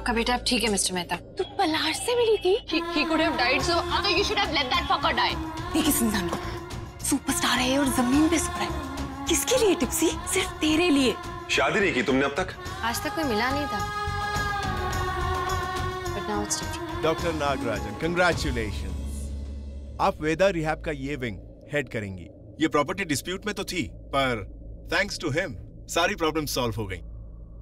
आपका बेटा अब ठीक है मिस्टर मेहता। तू पलाश से मिली थी? He could have died, so you should have let that fucker die. देख इस इंसान को, सुपरस्टार है और जमीन पे सो रहा है। किसके लिए टिप्सी? सिर्फ तेरे लिए। शादी नहीं की तुमने अब तक? आज तक कोई मिला नहीं था। But now it's different. Doctor Nagarajan, congratulations. आप वेदा रिहैब का ये विंग हेड करेंगी। ये प्रॉपर्टी डिस्प्यूट में तो थी, पर थैंक्स टू हिम सारी प्रॉब्लम सॉल्व हो गई।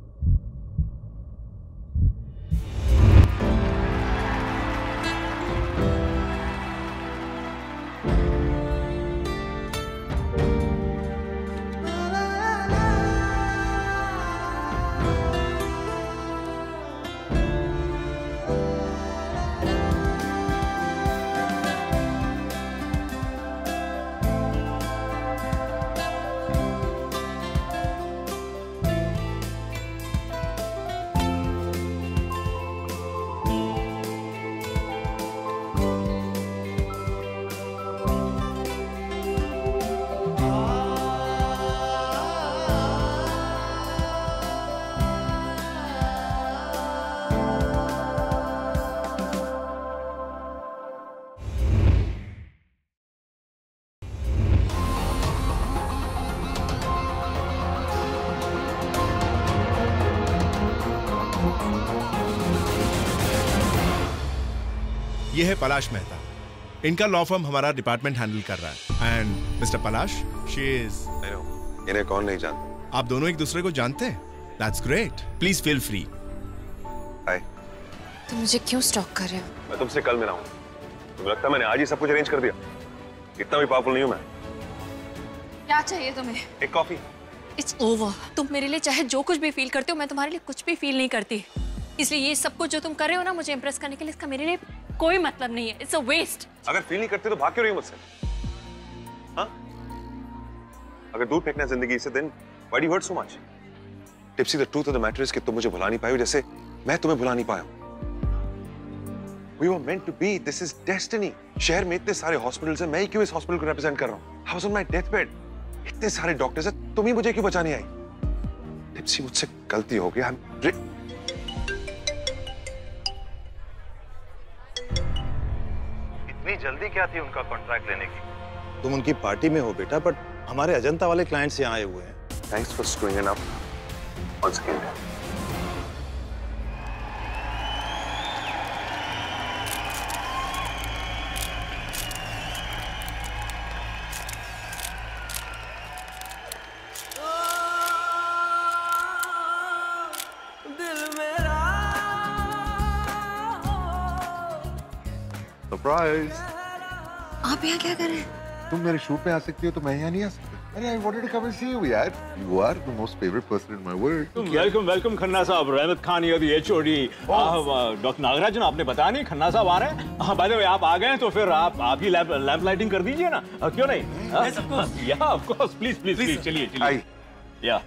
ये है पलाश मेहता। इनका लॉ फर्म हमारा डिपार्टमेंट हैंडल कर रहा है। And mister Palash, she is. इन्हें कौन नहीं जानता? आप दोनों एक दूसरे को जानते हैं? That's great. Please feel free. हाय। तो मुझे क्यों स्टॉक कर रहे हो? मैं तुमसे कल मिला हूँ। तुम्हें लगता है मैंने आज ही सब कुछ अरेंज कर दिया? इतना भी पावरफुल नहीं हूँ मैं। क्या चाहिए तुम्हें? एक कॉफी। It's over. तुम मेरे लिए चाहे जो कुछ भी फील करते हो, मैं तुम्हारे लिए कुछ भी फील नहीं करती। इसलिए ये सब कुछ जो तुम कर रहे हो ना, मुझे इम्प्रेस करने के लिए, इसका मेरे लिए कोई मतलब नहीं है। It's a waste. अगर फील नहीं करते तो भाग क्यों रही हो मुझसे? हाँ? अगर दूर फेंकना है जिंदगी से, then why do you hurt so much? Tipsy, the truth of the matter is कि तुम मुझे भुला नहीं पाए हो जैसे मैं तुम्हें भुला नहीं पाया हूँ। We were meant to be. This is destiny. शहर में इतने सारे हॉस्पिटल्स हैं, मैं ही क्यों इस हॉस्पिटल को रिप्रेजेंट कर रहा हूँ? I was on my deathbed. इतने सारे डॉक्टर्स हैं, तुम ही मुझे क्यों बचाने आई? टिप्सी, मुझसे गलती हो गई। इतनी जल्दी क्या थी उनका कॉन्ट्रैक्ट लेने की? तुम उनकी पार्टी में हो बेटा, बट हमारे अजंता वाले क्लाइंट्स यहाँ आए हुए हैं। Thanks for screwing it up once again. Surprise! आप यहाँ क्या कर रहे हैं? तुम मेरे शूट में आ सकती हो तो मैं यहाँ नहीं आ सकता। अरे I wanted to come and see you यार। You are the most favorite person in my world। Welcome Khanna साहब। रहमत खान ये HOD। डॉक्टर नागराजन, आपने बताया नहीं खन्ना साहब आ रहे हैं? हाँ, बाय द वे आप आ गए तो फिर आप ही लैंप लाइटिंग कर दीजिए ना, क्यों नहीं? या ऑफ कोर्स, प्लीज चलिए। या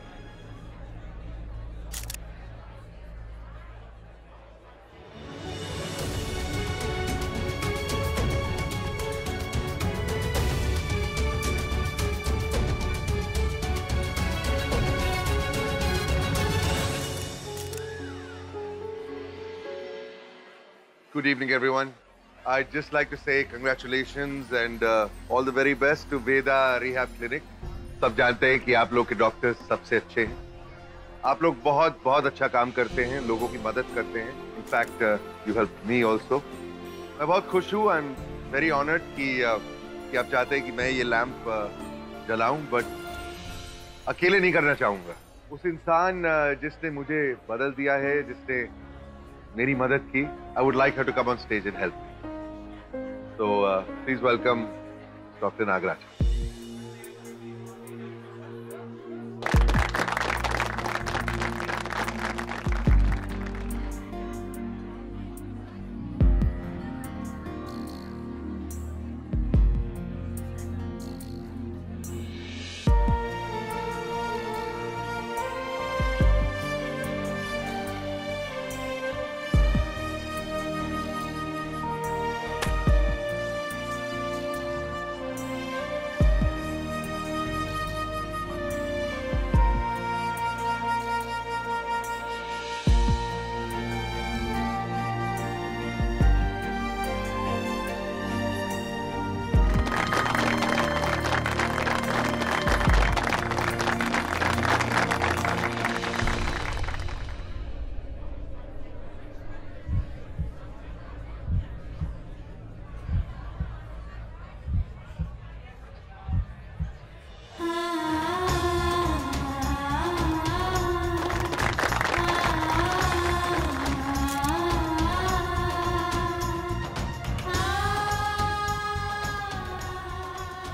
Good evening, everyone. I'd just like to say congratulations and all the very best to Veda Rehab Clinic. सब जानते हैं कि आप लोग के डॉक्टर्स सबसे अच्छे हैं। आप लोग बहुत बहुत अच्छा काम करते हैं, लोगों की मदद करते हैं। In fact, you helped me also. मैं बहुत खुश हूँ। I'm very honored कि आप चाहते हैं कि मैं ये लैंप जलाऊं, बट अकेले नहीं करना चाहूँगा। उस इंसान जिसने मुझे बदल दिया है, जिसने मेरी मदद की, I would like her to come on stage and help me. So please welcome Dr. Nagaraj.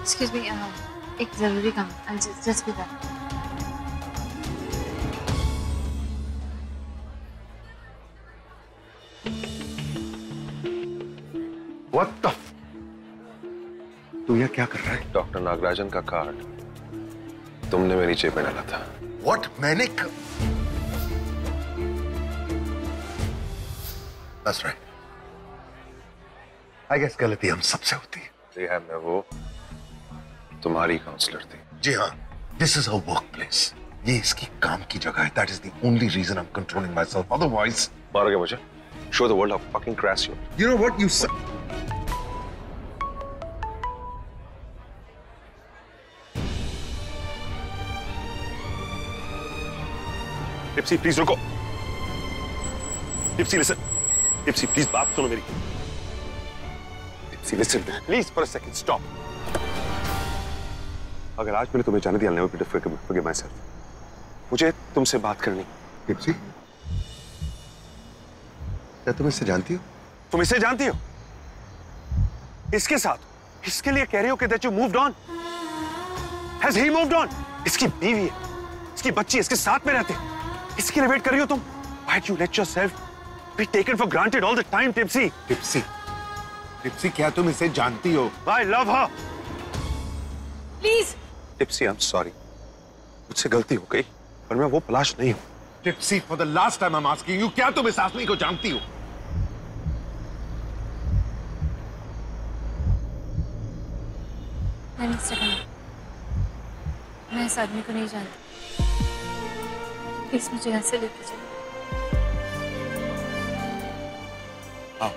Excuse me, एक जरूरी काम. I'll just be back. What the? तू ये क्या कर रहा है? डॉक्टर नागराजन का कार्ड तुमने मेरी जेब में डाला था. What? मैंने That's right. I guess गलती हम सबसे होती है. रिहैब में वो तुम्हारी काउंसलर थी. जी हाँ. This is her workplace. ये इसकी काम की जगह है. That is the only reason I'm controlling myself. Otherwise, मारोगे मुझे? Show the world how fucking crass you are. you know what you said. Tipsy please रुको. Tipsy listen. टिप्सी प्लीज बात सुनो मेरी. Tipsy listen please for a second stop. अगर आज मैंने तुम्हें जाने दिया, I'll never be to forgive myself. मुझे तुमसे बात करनी. टिप्सी, क्या तुम इससे जानती हो? तुम इसे जानती हो? इसके साथ इसके लिए कह रही हो कि that you moved on? Has he moved on? इसकी बीवी है, इसकी बच्ची इसके साथ में रहते. इसके लिए वेट कर रही हो तुम? Why do you let yourself be taken for granted all the time, Tipsy? Tipsy, Tipsy क्या तुम इसे जानती हो? I love her. Please. Tipsy, I'm sorry. मुझसे गलती हो गई, पर मैं वो पलाश नहीं हूं. Tipsy, for the last time I'm asking you, क्या तुम इस आदमी को जानती हो? नहीं मिस्टर खन्ना, मैं इस आदमी को नहीं जानती. प्लीज मुझे यहाँ से लेके चलो. आओ.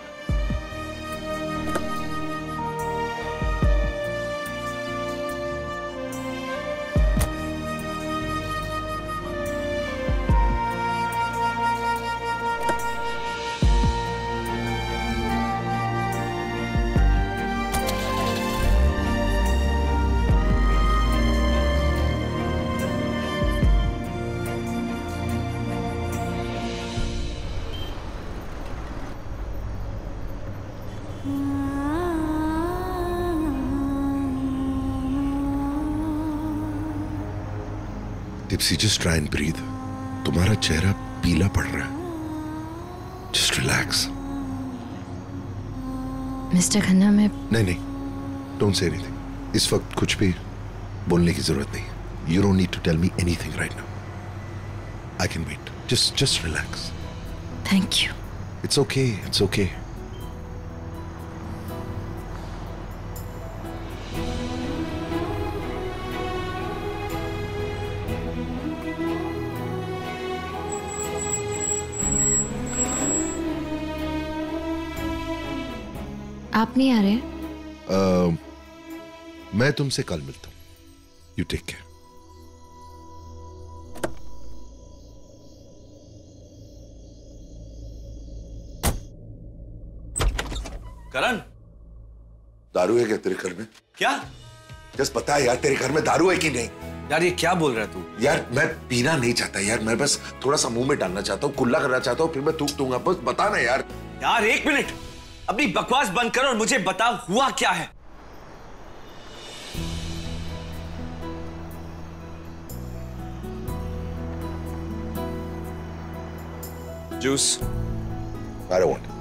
Tipsy, just try and breathe. तुम्हारा चेहरा पीला पड़ रहा है. Just relax. मिस्टर खन्ना, मैं नहीं, don't say anything. इस वक्त कुछ भी बोलने की जरूरत नहीं है. You don't need to tell me anything right now. I can wait. Just relax. Thank you. It's okay. It's okay. आप नहीं आ रहे? मैं तुमसे कल मिलता हूं. You take care. करण, दारू है क्या तेरे घर में? क्या? जस्ट बता यार, तेरे घर में दारू है कि नहीं? यार ये क्या बोल रहा है तू? यार मैं पीना नहीं चाहता यार, मैं बस थोड़ा सा मुंह में डालना चाहता हूँ, कुल्ला करना चाहता हूँ, फिर मैं थूक दूंगा. बस बता ना यार. यार एक मिनट, अपनी बकवास बंद कर और मुझे बता हुआ क्या है. जूस. I don't want.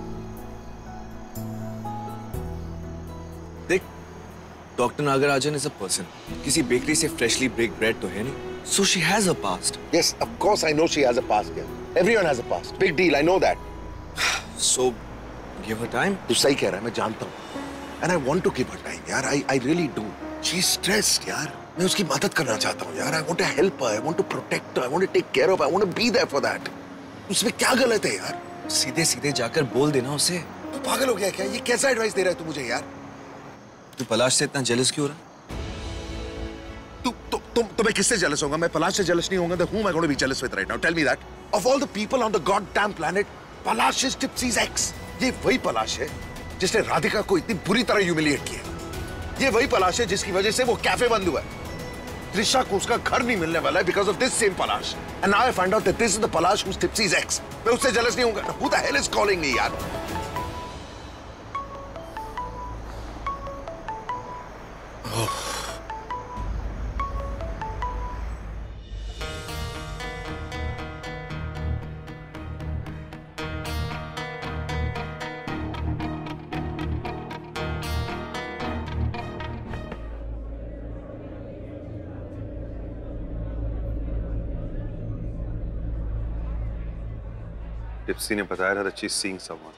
देख, doctor Nagarajan is a person. किसी बेकरी से फ्रेशली बेक्ड ब्रेड तो है नहीं. So she has a past. Yes, of course I know she has a past. Yeah. Everyone has a past. Big deal, I know that. So give her time. तू सही कह रहा है, मैं जानता हूँ. And I want to give her time, यार. I really do. She's stressed, यार. मैं उसकी मदद करना चाहता हूँ, यार. I want to help her. I want to protect her. I want to take care of her. I want to be there for that. उसमें क्या गलत है, यार? सीधे सीधे जाकर बोल देना उसे. तू पागल हो गया क्या? ये कैसा एडवाइस दे रहा है तू मुझे, यार? तू पलाश से इतना जेलस क्यों हो रहा? तो मैं किससे जेलस होऊंगा? मैं पलाश से जेलस नहीं होऊंगा. Then whom am I going to be jealous with right now? Tell me that. Of all the people on the goddamn planet, Palash is Tipsy's ex. ये वही पलाश है जिसने राधिका को इतनी बुरी तरह ह्यूमिलिएट किया. ये वही पलाश है जिसकी वजह से वो कैफे बंद हुआ है. त्रिशा को उसका घर नहीं मिलने वाला है because of this same Palash. And now I find out that this is the Palash who's Tipsy's ex. मैं उससे जेलस नहीं होऊंगा. Who the hell is calling me, यार? टिप्सी ने बताया था शी इज सीइंग समवन।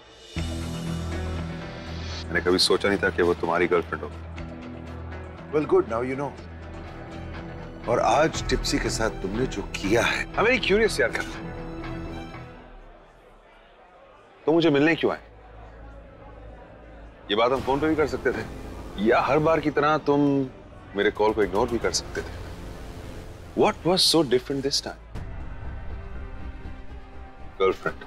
मैंने कभी सोचा नहीं था कि वो तुम्हारी गर्लफ्रेंड हो। Well, good. Now you know. और आज टिप्सी के साथ तुमने जो किया है, I'm very curious यार कर। तो मुझे मिलने क्यों आए? ये बात हम फोन पे भी कर सकते थे, या हर बार की तरह तुम मेरे कॉल को इग्नोर भी कर सकते थे। What was so different this time? Girlfriend.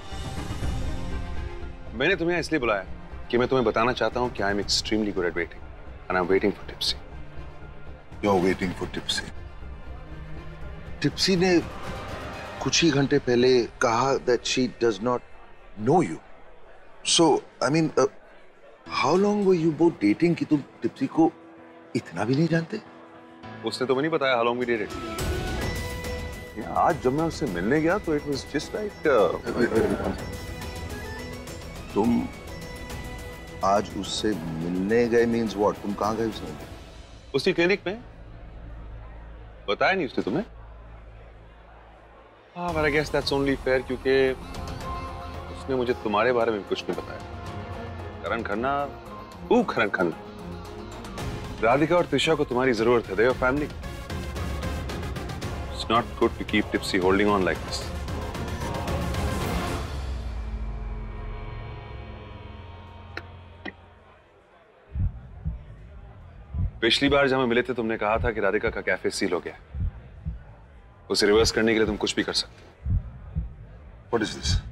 मैंने तुम्हें इसलिए बुलाया कि मैं तुम्हें बताना चाहता हूं कि I am extremely good at waiting and I am waiting for Tipsy. You're waiting for Tipsy. Tipsy ने कुछ ही घंटे पहले कहा that she does not know you. So, I mean, how long were you both dating कि तुम tipsy को इतना भी नहीं जानते? उसने तो नहीं बताया how long we dated। आज जब मैं उससे मिलने गया तो it was just like तुम आज उससे मिलने गए means what? तुम कहाँ गए उससे? उसी क्लिनिक में। बताया नहीं उसने तुम्हें? हाँ, but I guess that's only fair क्योंकि उसने मुझे तुम्हारे बारे में कुछ नहीं बताया। करण खन्ना, राधिका और त्रिशा को तुम्हारी जरूरत है। They are family. It's not good to keep Tipsy holding on like this. पिछली बार जब हम मिले थे तुमने कहा था कि राधिका का कैफे सील हो गया। उसे रिवर्स करने के लिए तुम कुछ भी कर सकते हो। What is this?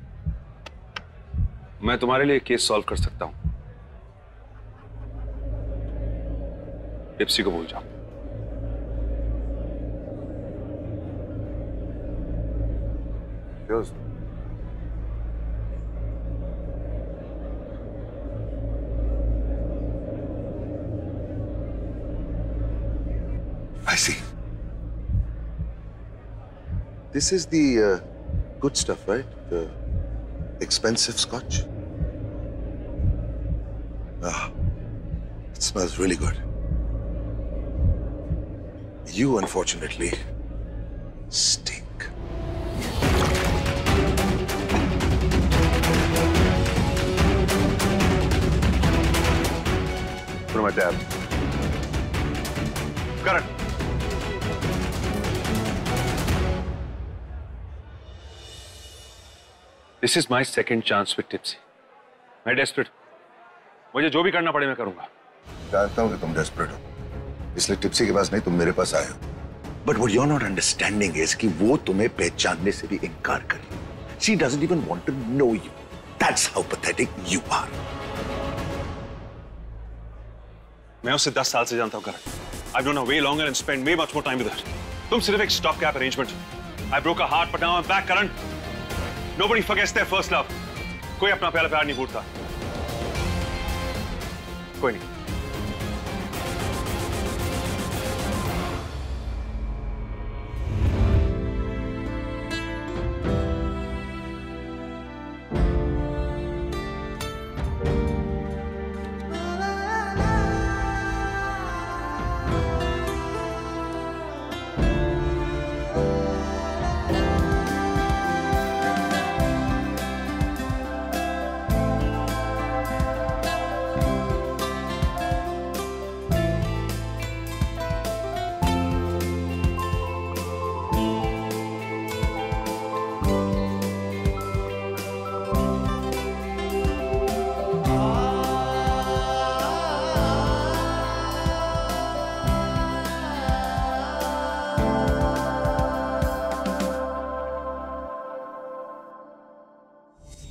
मैं तुम्हारे लिए केस सॉल्व कर सकता हूं। टिप्सी को भूल जाओ। Yours. I see. This is the good stuff, right? The expensive scotch. Ah, it smells really good. You, unfortunately, stink. Put my dad. Karan. This is my second chance with Tipsy. मैं desperate हूं। मुझे जो भी करना पड़े मैं करूंगा। जानता हूं कि तुम desperate हो, इसलिए टिप्सी के पास नहीं तुम मेरे पास आए हो। But what you're not understanding is कि वो तुम्हें पहचानने से भी इनकार कर रही है। She doesn't even want to know you. That's how pathetic you are. मैं उसे 10 साल से जानता हूं करण। I've known her way longer and spent way much more time with her. तुम सिर्फ एक stop gap arrangement। I broke her heart, but now I'm back, Karan. Nobody forgets their first love. कोई अपना पहला प्यार नहीं भूलता। कोई नहीं।